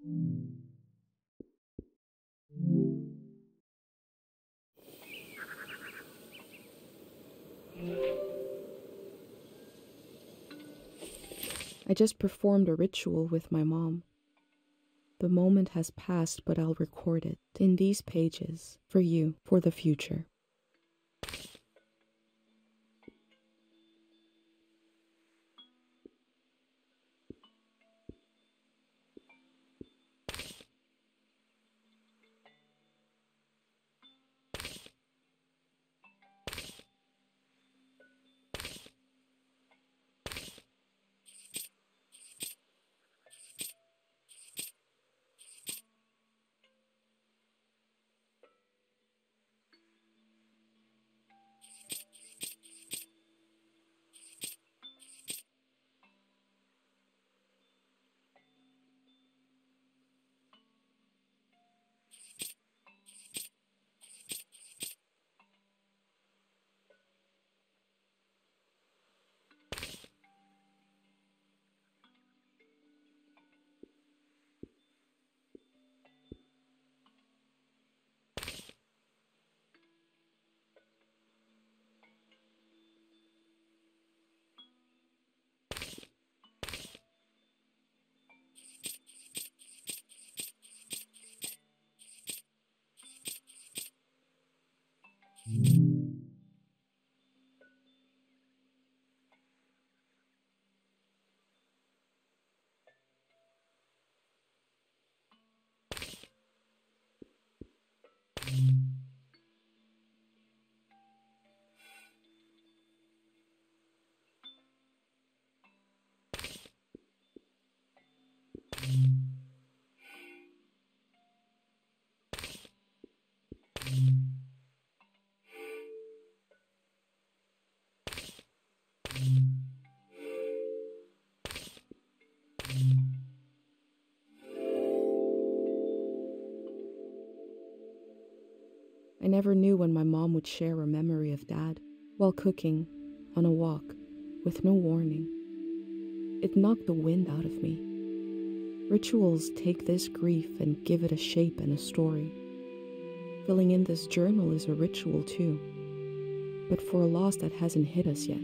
I just performed a ritual with my mom. The moment has passed, but I'll record it in these pages for you, for the future. I never knew when my mom would share a memory of Dad, while cooking, on a walk, with no warning. It knocked the wind out of me. Rituals take this grief and give it a shape and a story. Filling in this journal is a ritual too, but for a loss that hasn't hit us yet.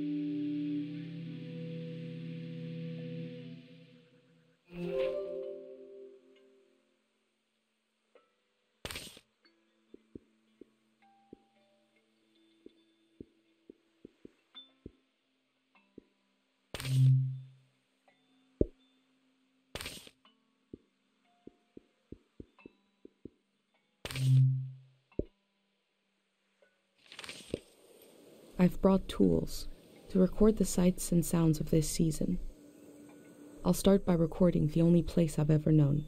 I've brought tools to record the sights and sounds of this season. I'll start by recording the only place I've ever known.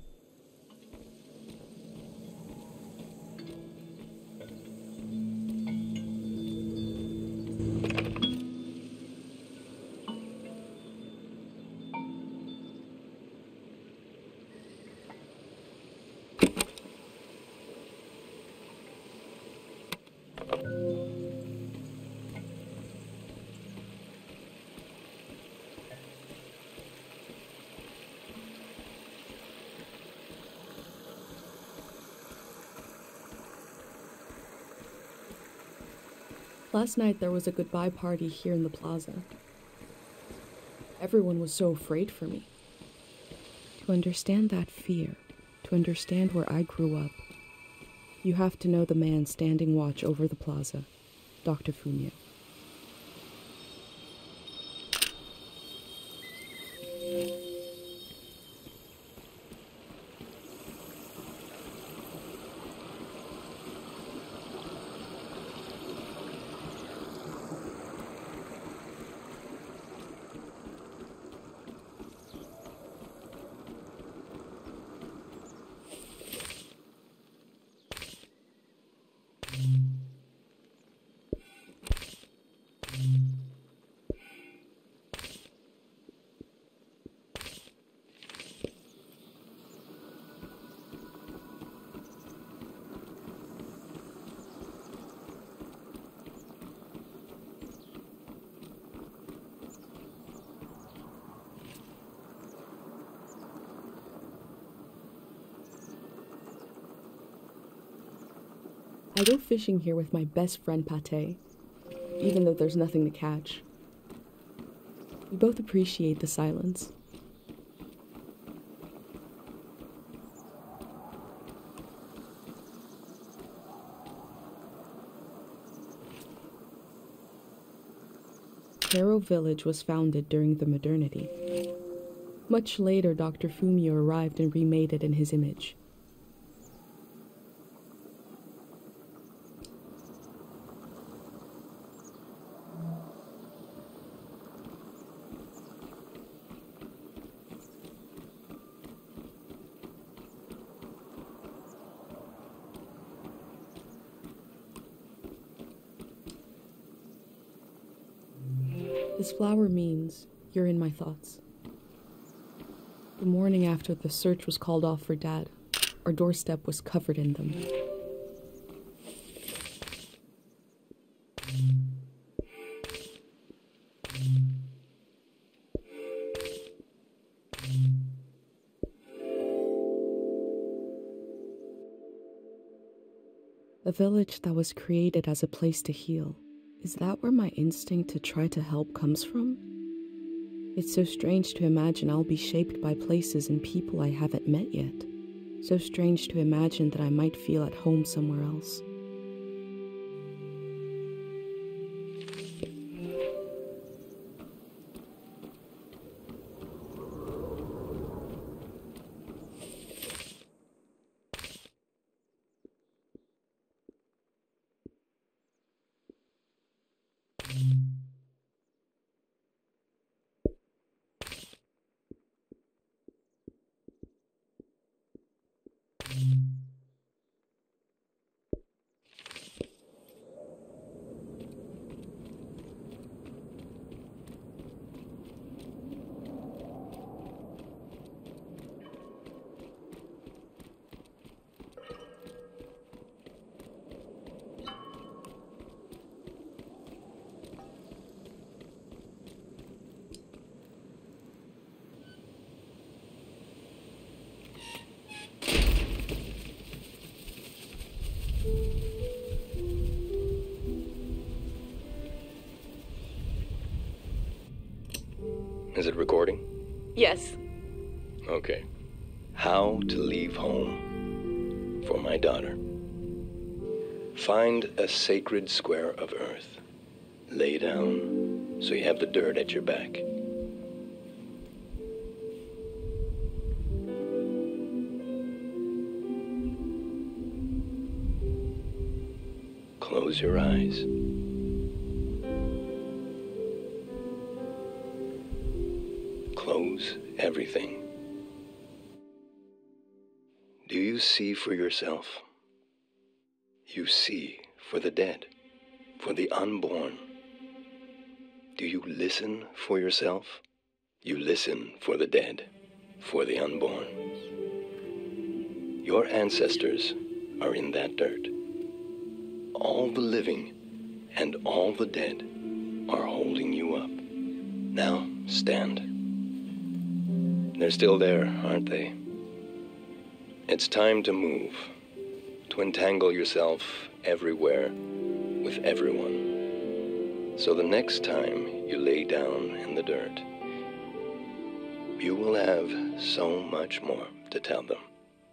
Last night there was a goodbye party here in the plaza. Everyone was so afraid for me. To understand that fear, to understand where I grew up, you have to know the man standing watch over the plaza, Dr. Funio. I go fishing here with my best friend Pate, even though there's nothing to catch. We both appreciate the silence. Taro Village was founded during the modernity. Much later, Dr. Fumio arrived and remade it in his image. This flower means you're in my thoughts. The morning after the search was called off for Dad, our doorstep was covered in them. A village that was created as a place to heal. Is that where my instinct to try to help comes from? It's so strange to imagine I'll be shaped by places and people I haven't met yet. So strange to imagine that I might feel at home somewhere else. Is it recording? Yes. Okay. How to leave home for my daughter. Find a sacred square of earth. Lay down so you have the dirt at your back. Close your eyes. Close everything. Do you see for yourself? You see for the dead, for the unborn. Do you listen for yourself? You listen for the dead, for the unborn. Your ancestors are in that dirt. All the living and all the dead are holding you up. Now stand. They're still there, aren't they? It's time to move, to entangle yourself everywhere with everyone. So the next time you lay down in the dirt, you will have so much more to tell them.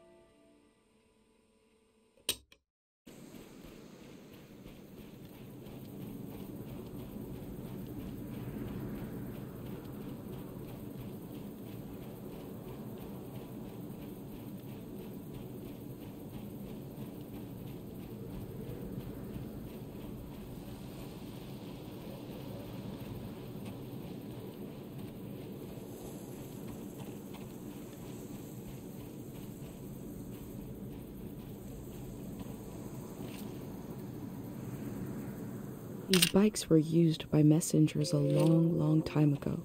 These bikes were used by messengers a long, long time ago.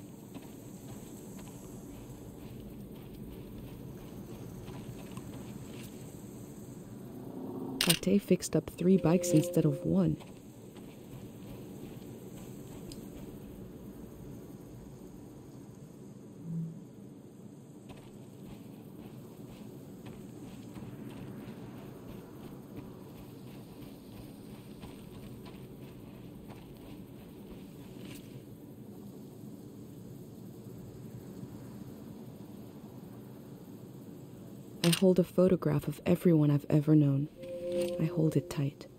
Pate fixed up 3 bikes instead of 1. hold a photograph of everyone I've ever known. I hold it tight.